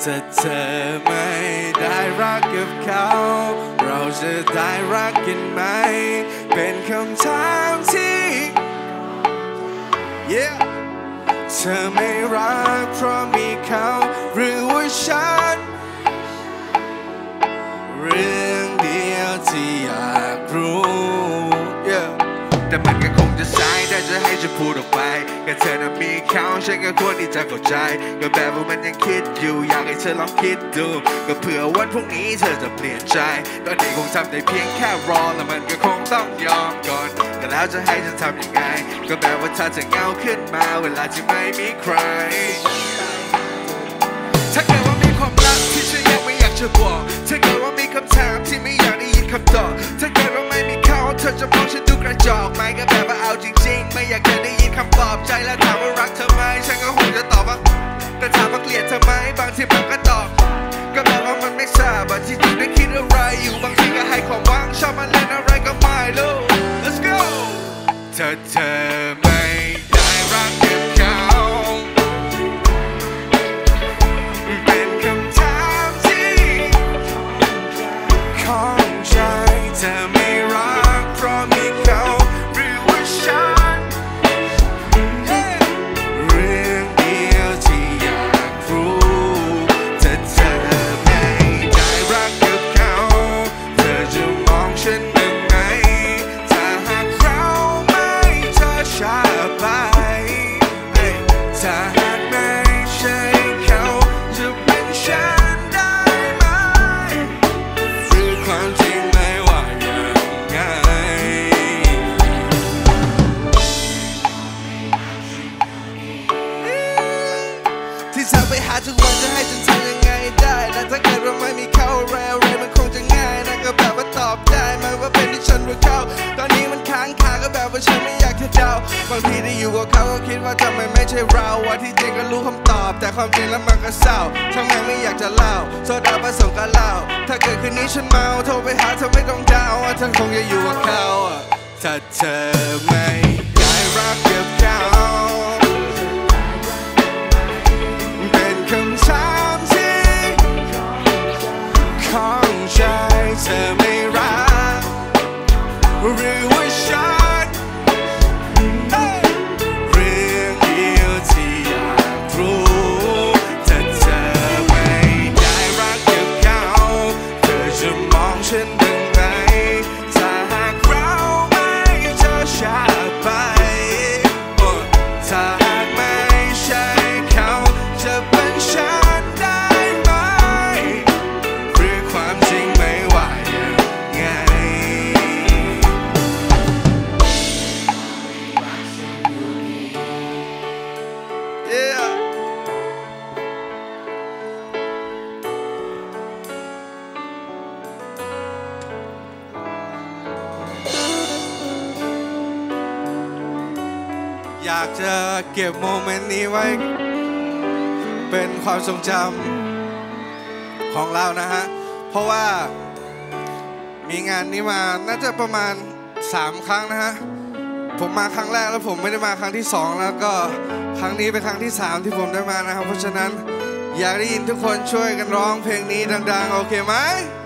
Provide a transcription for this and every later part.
ถ้าเธอไม่ได้รักกับเขาเราจะได้รักกันไหมเป็นคำถามที่ yeah เธอไม่รักเพราะมีเขาหรือว่าฉันเรื่องเดียวที่อยากรู้ yeah แต่มันก็คงจะสายได้จะให้ฉันพูดออกไปแค่เธอน่ะมีเขาฉันก็ควรที่จะเข้าใจก็แบบว่ามันยังคิดอยู่อยากให้เธอลองคิดดูก็เผื่อวันพรุ่งนี้เธอจะเปลี่ยนใจตอนนี้คงทำได้เพียงแค่รอแล้วมันก็คงต้องยอมก่อนแต่แล้วจะให้ฉันทำยังไงก็แบบว่าถ้าจะเหงาขึ้นมาเวลาที่ไม่มีใครถ้าเกิดว่ามีความรักที่ฉันยังไม่อยากจะบอกถ้าเกิดว่ามีคำถามที่ไม่อยากได้ยินคำตอบถ้าเกิดว่าไม่มีเขาเธอจะมองฉันดูกระจอกไหมก็แบบว่าเอาจริงๆไม่อยากจะได้ยินคำปลอบใจแล้วถามว่ารักเธอไหมฉันก็คงจะตอบว่าแต่ถามว่าเกลียดเธอไหมบางทีมันก็ตอบก็แบบว่ามันไม่ทราบที่จริงได้คิดอะไรอยู่บางทีก็ให้ความหวังชอบมาเล่นอะไรก็ไม่รู้ Let's go ถ้าเธอไม่ได้รักกับเขาเป็นคำถามที่ของใจเธอไม่รักเพราะมีเขาหรือว่าฉันเรื่องเดียวที่อยากรู้ถ้าเธอไม่ได้รักกับเขาเธอจะมองฉันยังไงถ้าหากเราไม่เธอช้าไปถ้าหากไม่ใช่เขาจะเป็นฉันได้ไหมหรือความจริงไม่ว่าอย่างไงที่เธอไปหาทุกวันจะให้ฉันทำยังไงได้และถ้าเกิดว่าไม่มีเขาอะไรมันคงจะง่ายนะก็แบบว่าตอบได้ไหมว่าเป็นที่ฉันหรือเขาตอนนี้มันค้างคาก็แบบว่าฉันไม่อยากจะเดาบางทีได้อยู่กับเขาก็คิดว่าทำไมไม่ใช่เราว่าที่จริงก็รู้คำตอบแต่ความจริงแล้วมันก็เศร้าทำไมไม่อยากจะเล่าโซดาผสมกับเหล้าถ้าเกิดคืนนี้ฉันเมาโทรไปหาเธอไม่ต้องเดาว่าเธอคงจะอยู่กับเขาถ้าเธอไม่ได้รักกับเขาเป็นคำถามที่ของใจเธอไม่รักหรือว่าฉันเรื่องเดียวที่อยากรู้ถ้าเธอไม่ได้รักกับเขาเธอจะมองฉันยังไงถ้าหากเราไม่เธอช้าไปถ้าหากไม่ใช่เขาจะเป็นฉันได้ไหมหรือความจริงไม่ว่าอย่างไงอยากจะเก็บโมเมนต์นี้ไว้เป็นความทรงจำของเรานะฮะเพราะว่ามีงานนี้มาน่าจะประมาณ3 ครั้งนะฮะผมมาครั้งแรกแล้วผมไม่ได้มาครั้งที่2แล้วก็ครั้งนี้เป็นครั้งที่3ที่ผมได้มานะครับเพราะฉะนั้นอยากได้ยินทุกคนช่วยกันร้องเพลงนี้ดังๆโอเคไหม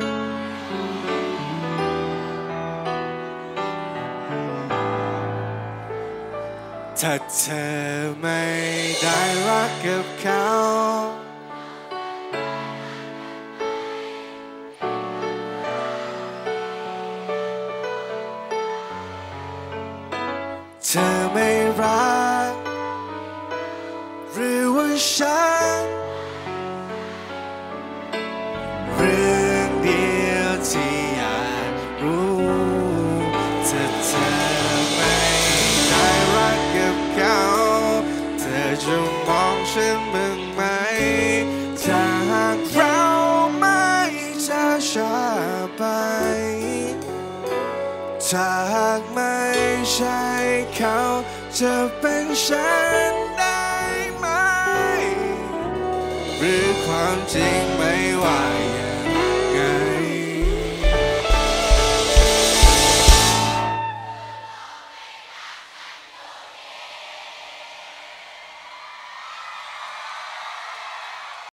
ถ้าเธอไม่ได้รักกับเขาเธอไม่รักหรือว่าฉันเรื่องเดียวที่อยากรู้ถ้าเธอไม่ได้รักกับเขาเธอจะมองฉันบ้างไหมถ้าหากเราไม่ช้าไปถ้าหากไม่ใช่เขาจะเป็นฉันได้ไหมหรือความจริงไม่ว่า